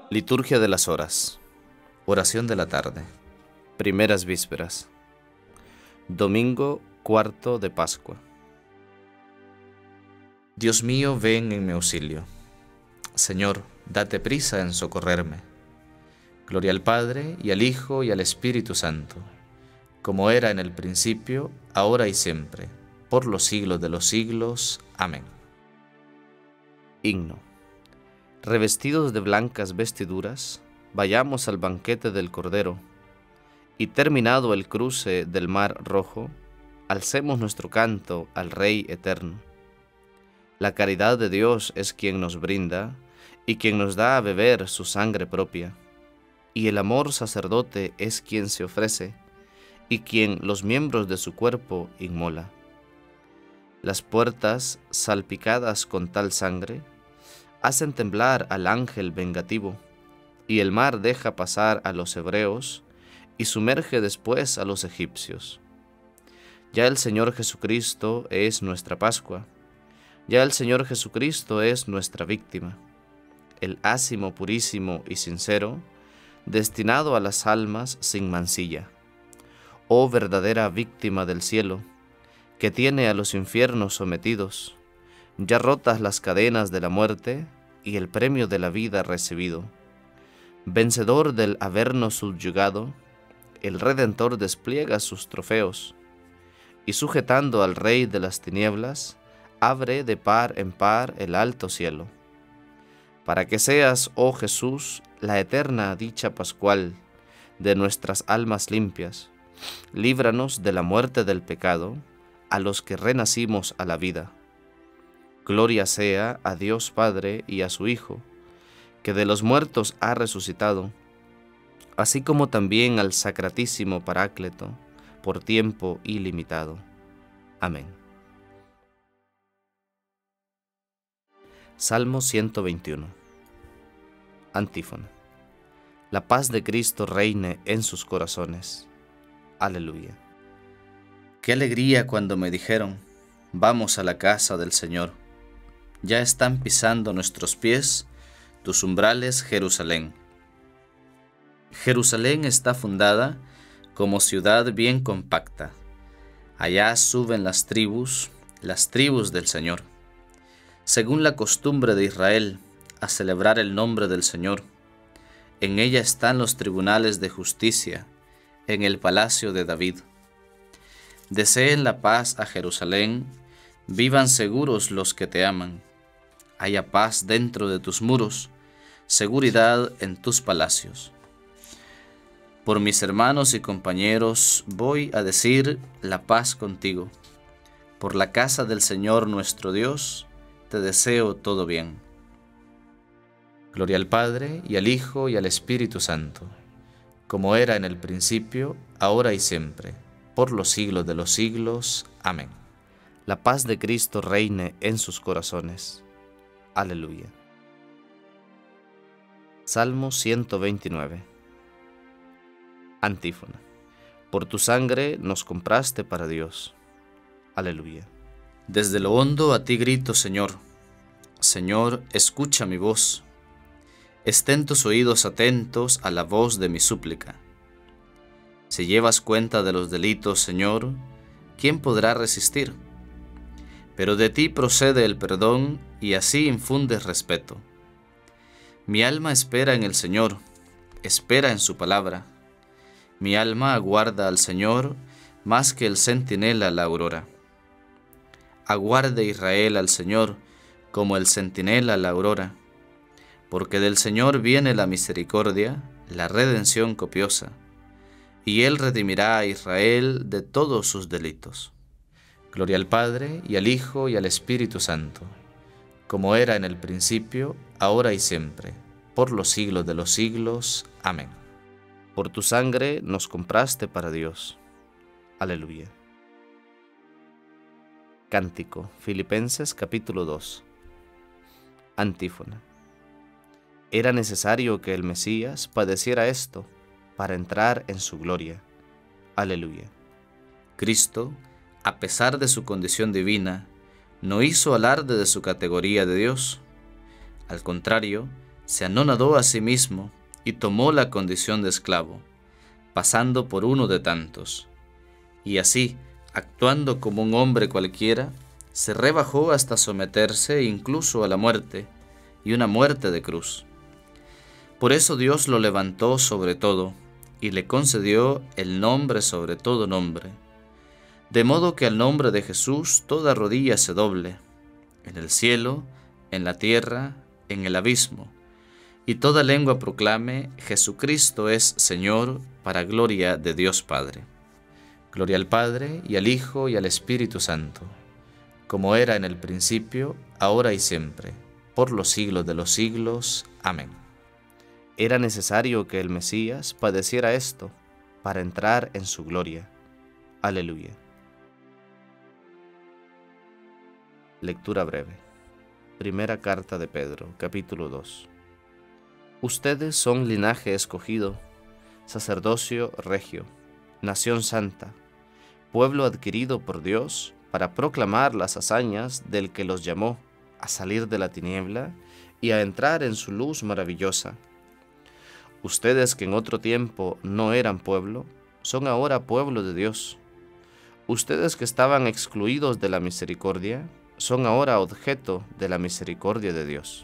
Liturgia de las Horas. Oración de la tarde. Primeras vísperas. Domingo cuarto de Pascua. Dios mío, ven en mi auxilio. Señor, date prisa en socorrerme. Gloria al Padre, y al Hijo, y al Espíritu Santo, como era en el principio, ahora y siempre, por los siglos de los siglos. Amén. Himno. Revestidos de blancas vestiduras, vayamos al banquete del Cordero, y terminado el cruce del mar rojo, alcemos nuestro canto al Rey eterno. La caridad de Dios es quien nos brinda, y quien nos da a beber su sangre propia, y el amor sacerdote es quien se ofrece, y quien los miembros de su cuerpo inmola. Las puertas, salpicadas con tal sangre, hacen temblar al ángel vengativo, y el mar deja pasar a los hebreos, y sumerge después a los egipcios. Ya el Señor Jesucristo es nuestra Pascua, ya el Señor Jesucristo es nuestra víctima, el ácimo purísimo y sincero, destinado a las almas sin mancilla. Oh verdadera víctima del cielo, que tiene a los infiernos sometidos, ya rotas las cadenas de la muerte y el premio de la vida recibido. Vencedor del habernos subyugado, el Redentor despliega sus trofeos, y sujetando al Rey de las tinieblas, abre de par en par el alto cielo. Para que seas, oh Jesús, la eterna dicha pascual de nuestras almas limpias, líbranos de la muerte del pecado, a los que renacimos a la vida. Gloria sea a Dios Padre y a su Hijo, que de los muertos ha resucitado, así como también al Sacratísimo Paráclito, por tiempo ilimitado. Amén. Salmo 121. Antífona. La paz de Cristo reine en sus corazones. Aleluya. Qué alegría cuando me dijeron, vamos a la casa del Señor. Ya están pisando nuestros pies tus umbrales, Jerusalén. Jerusalén está fundada como ciudad bien compacta. Allá suben las tribus del Señor, según la costumbre de Israel, a celebrar el nombre del Señor. En ella están los tribunales de justicia, en el palacio de David. Deseen la paz a Jerusalén, vivan seguros los que te aman. Haya paz dentro de tus muros, seguridad en tus palacios. Por mis hermanos y compañeros voy a decir la paz contigo. Por la casa del Señor nuestro Dios, te deseo todo bien. Gloria al Padre, y al Hijo, y al Espíritu Santo, como era en el principio, ahora y siempre, por los siglos de los siglos. Amén. La paz de Cristo reine en sus corazones. Aleluya. Salmo 129. Antífona. Por tu sangre nos compraste para Dios. Aleluya. Desde lo hondo a ti grito, Señor. Señor, escucha mi voz. Estén tus oídos atentos a la voz de mi súplica. Si llevas cuenta de los delitos, Señor, ¿quién podrá resistir? Pero de ti procede el perdón, y así infundes respeto. Mi alma espera en el Señor, espera en su palabra. Mi alma aguarda al Señor más que el centinela la aurora. Aguarde Israel al Señor como el centinela la aurora, porque del Señor viene la misericordia, la redención copiosa, y Él redimirá a Israel de todos sus delitos. Gloria al Padre, y al Hijo, y al Espíritu Santo, como era en el principio, ahora y siempre, por los siglos de los siglos. Amén. Por tu sangre nos compraste para Dios. Aleluya. Cántico, Filipenses capítulo 2. Antífona. Era necesario que el Mesías padeciera esto para entrar en su gloria. Aleluya. Cristo, a pesar de su condición divina, no hizo alarde de su categoría de Dios. Al contrario, se anonadó a sí mismo y tomó la condición de esclavo, pasando por uno de tantos. Y así, actuando como un hombre cualquiera, se rebajó hasta someterse incluso a la muerte, y una muerte de cruz. Por eso Dios lo levantó sobre todo, y le concedió el nombre sobre todo nombre, de modo que al nombre de Jesús toda rodilla se doble, en el cielo, en la tierra, en el abismo, y toda lengua proclame: Jesucristo es Señor, para gloria de Dios Padre. Gloria al Padre, y al Hijo, y al Espíritu Santo, como era en el principio, ahora y siempre, por los siglos de los siglos. Amén. Era necesario que el Mesías padeciera esto, para entrar en su gloria. Aleluya. Lectura breve. Primera carta de Pedro, capítulo 2. Ustedes son linaje escogido, sacerdocio regio, nación santa, pueblo adquirido por Dios para proclamar las hazañas del que los llamó a salir de la tiniebla y a entrar en su luz maravillosa. Ustedes que en otro tiempo no eran pueblo, son ahora pueblo de Dios. Ustedes que estaban excluidos de la misericordia, son ahora objeto de la misericordia de Dios.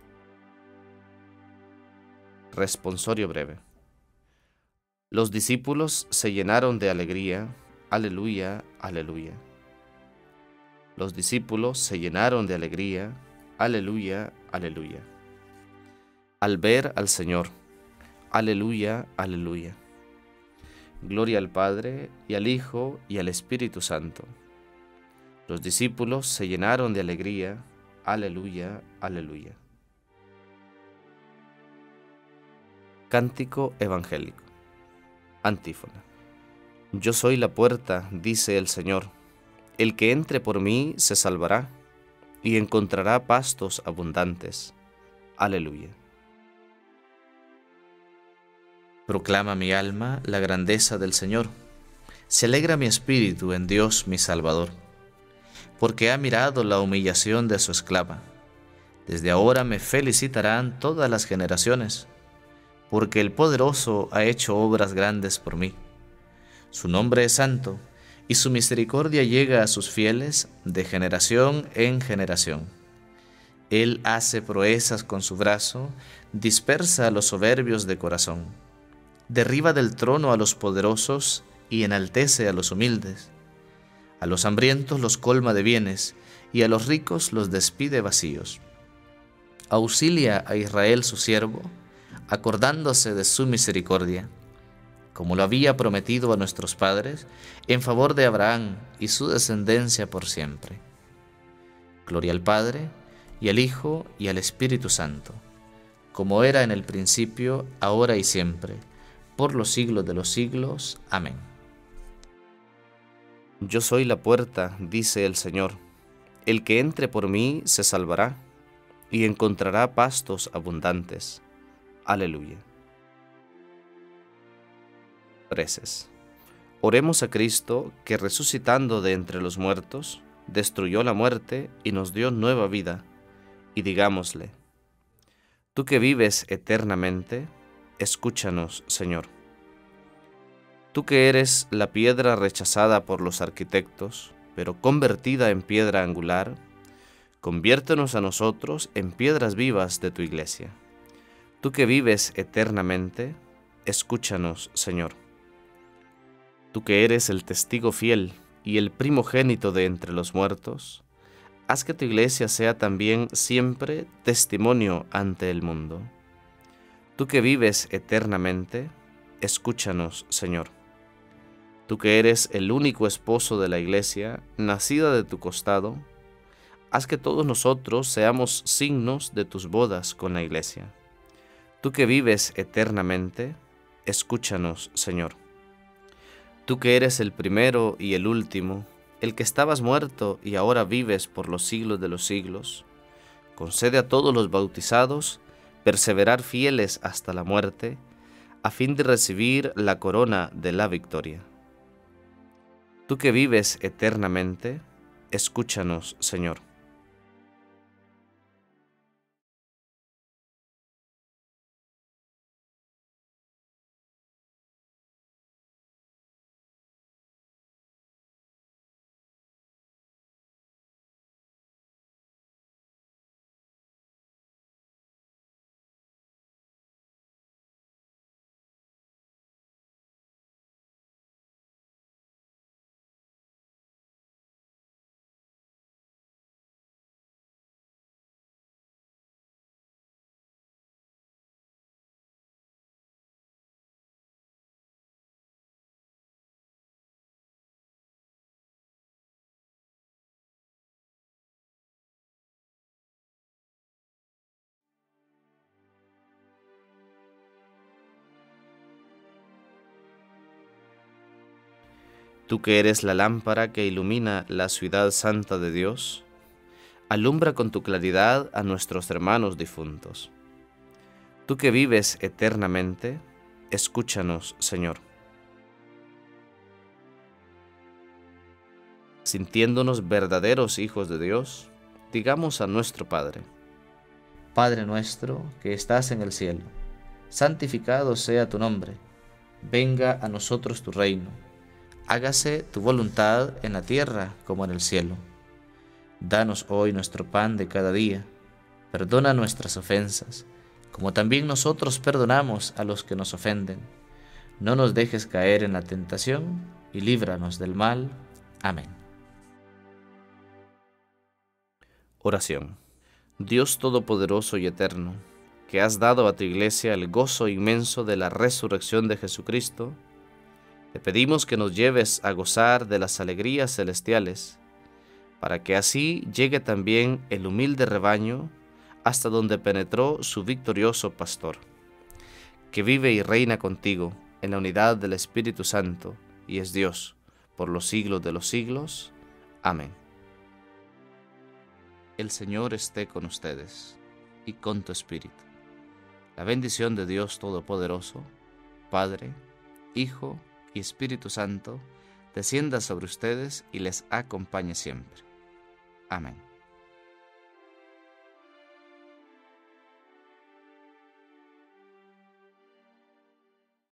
Responsorio breve. Los discípulos se llenaron de alegría. Aleluya, aleluya. Los discípulos se llenaron de alegría. Aleluya, aleluya. Al ver al Señor. Aleluya, aleluya. Gloria al Padre, y al Hijo, y al Espíritu Santo. Los discípulos se llenaron de alegría. Aleluya, aleluya. Cántico evangélico. Antífona. Yo soy la puerta, dice el Señor. El que entre por mí se salvará, y encontrará pastos abundantes. Aleluya. Proclama mi alma la grandeza del Señor. Se alegra mi espíritu en Dios mi Salvador, porque ha mirado la humillación de su esclava. Desde ahora me felicitarán todas las generaciones, porque el Poderoso ha hecho obras grandes por mí. Su nombre es santo, y su misericordia llega a sus fieles de generación en generación. Él hace proezas con su brazo, dispersa a los soberbios de corazón. Derriba del trono a los poderosos y enaltece a los humildes. A los hambrientos los colma de bienes, y a los ricos los despide vacíos. Auxilia a Israel su siervo, acordándose de su misericordia, como lo había prometido a nuestros padres, en favor de Abraham y su descendencia por siempre. Gloria al Padre, y al Hijo, y al Espíritu Santo, como era en el principio, ahora y siempre, por los siglos de los siglos. Amén. Yo soy la puerta, dice el Señor. El que entre por mí se salvará, y encontrará pastos abundantes. Aleluya. Preces. Oremos a Cristo, que resucitando de entre los muertos, destruyó la muerte y nos dio nueva vida, y digámosle: Tú que vives eternamente, escúchanos, Señor. Tú que eres la piedra rechazada por los arquitectos, pero convertida en piedra angular, conviértenos a nosotros en piedras vivas de tu iglesia. Tú que vives eternamente, escúchanos, Señor. Tú que eres el testigo fiel y el primogénito de entre los muertos, haz que tu iglesia sea también siempre testimonio ante el mundo. Tú que vives eternamente, escúchanos, Señor. Tú que eres el único esposo de la iglesia, nacida de tu costado, haz que todos nosotros seamos signos de tus bodas con la iglesia. Tú que vives eternamente, escúchanos, Señor. Tú que eres el primero y el último, el que estabas muerto y ahora vives por los siglos de los siglos, concede a todos los bautizados perseverar fieles hasta la muerte, a fin de recibir la corona de la victoria. Tú que vives eternamente, escúchanos, Señor. Tú que eres la lámpara que ilumina la ciudad santa de Dios, alumbra con tu claridad a nuestros hermanos difuntos. Tú que vives eternamente, escúchanos, Señor. Sintiéndonos verdaderos hijos de Dios, digamos a nuestro Padre: Padre nuestro que estás en el cielo, santificado sea tu nombre. Venga a nosotros tu reino. Hágase tu voluntad en la tierra como en el cielo. Danos hoy nuestro pan de cada día. Perdona nuestras ofensas, como también nosotros perdonamos a los que nos ofenden. No nos dejes caer en la tentación y líbranos del mal. Amén. Oración. Dios Todopoderoso y Eterno, que has dado a tu Iglesia el gozo inmenso de la resurrección de Jesucristo, te pedimos que nos lleves a gozar de las alegrías celestiales, para que así llegue también el humilde rebaño hasta donde penetró su victorioso pastor, que vive y reina contigo en la unidad del Espíritu Santo, y es Dios, por los siglos de los siglos. Amén. El Señor esté con ustedes, y con tu espíritu. La bendición de Dios Todopoderoso, Padre, Hijo y Espíritu Santo, descienda sobre ustedes y les acompañe siempre. Amén.